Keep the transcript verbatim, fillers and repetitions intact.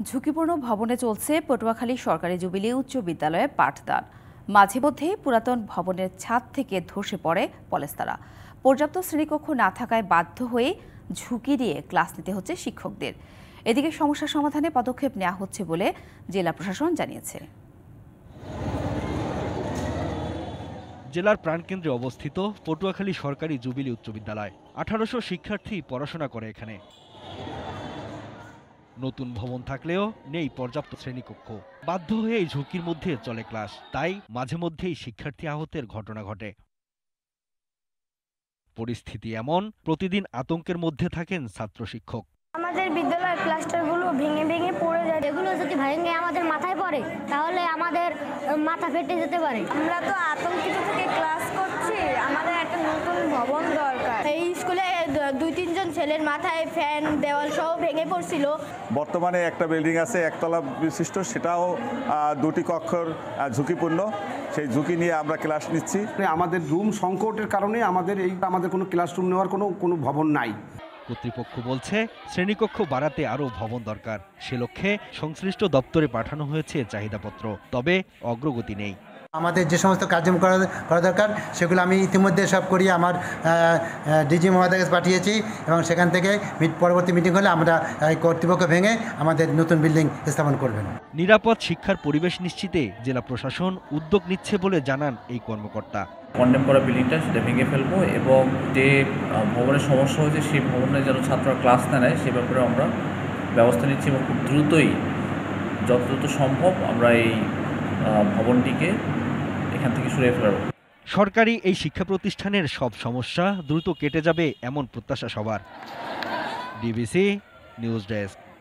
ঝুঁকিপূর্ণ ভবনে চলছে পটুয়াখালী সরকারি জুবিলি উচ্চ বিদ্যালয়ে পাঠদান। মাঝে মধ্যে পুরাতন ভবনের ছাদ থেকে ধসে পড়ে পলেস্তারা। পর্যাপ্ত শ্রেণীকক্ষ না থাকায় বাধ্য হয়ে ঝুঁকি নিয়ে ক্লাস নিতে হচ্ছে শিক্ষকদের। এদিকে সমস্যা সমাধানে পদক্ষেপ নেওয়া হচ্ছে বলে জেলা প্রশাসন জানিয়েছে। জেলার প্রাণকেন্দ্রে অবস্থিত পটুয়াখালী সরকারি জুবিলি উচ্চ বিদ্যালয়। আঠারোশো শিক্ষার্থী পড়াশোনা করে এখানে। নতুন ভবন থাকলেও নেই পর্যাপ্ত শ্রেণীকক্ষ। বাধ্য হয়ে এই ঝুঁকির মধ্যে চলে ক্লাস, তাই মাঝে মধ্যেই শিক্ষার্থী আহতের ঘটনা ঘটে। পরিস্থিতি এমন, প্রতিদিন আতঙ্কের মধ্যে থাকেন ছাত্র শিক্ষক। আমাদের বিদ্যালয়ের ক্লাস্টারগুলো ভেঙে ভেঙে পড়ে যায়। এগুলো যদি ভেঙে আমাদের মাথায় পড়ে তাহলে আমাদের মাথা ফেটে যেতে পারে। আমরা তো আতঙ্কিত থেকে ক্লাস করছি, আমাদের একটা নতুন ভবন দরকার। এই স্কুলে দুই তিনজন ছেলের মাথায় ফ্যান দেওয়াল সহ ভেঙে পড়ছিল। বর্তমানে একটা বিল্ডিং আছে একতলা বিশিষ্ট, সেটাও দুটি কক্ষর ঝুঁকিপূর্ণ। সেই ঝুঁকি নিয়ে আমরা ক্লাস নিচ্ছি। আমাদের রুম সংকটের কারণে আমাদের এই আমাদের কোনো ক্লাসরুম নেওয়ার কোনো কোনো ভবন নাই। কর্তৃপক্ষ বলছে শ্রেণীকক্ষ বাড়াতে আরও ভবন দরকার। সে লক্ষ্যে সংশ্লিষ্ট দপ্তরে পাঠানো হয়েছে চাহিদাপত্র, তবে অগ্রগতি নেই। আমাদের যে সমস্ত কার্যক্রম করা করা দরকার সেগুলো আমি ইতিমধ্যে সব করি আমার ডিজি মহোদয়ের কাছে পাঠিয়েছি এবং সেখান থেকে পরবর্তী মিটিং হলে আমরা কর্তৃপক্ষ ভেঙে আমাদের নতুন বিল্ডিং স্থাপন করবেন। নিরাপদ শিক্ষার পরিবেশ নিশ্চিতে জেলা প্রশাসন উদ্যোগ নিচ্ছে বলে জানান এই কর্মকর্তা। কন্ডেম করা বিল্ডিংটা সেটা ভেঙে ফেলবো এবং যে ভবনের সমস্যা হয়েছে সেই ভবনে যেন ছাত্ররা ক্লাস না নেয় সে ব্যাপারে আমরা ব্যবস্থা নিচ্ছি এবং খুব দ্রুতই যত দ্রুত সম্ভব আমরা এই ভবনটিকে এখান থেকে সরিয়ে ফেলব। সরকারি এই শিক্ষা প্রতিষ্ঠানের সব সমস্যা দ্রুত কেটে যাবে এমন প্রত্যাশা সবার। DBC news desk.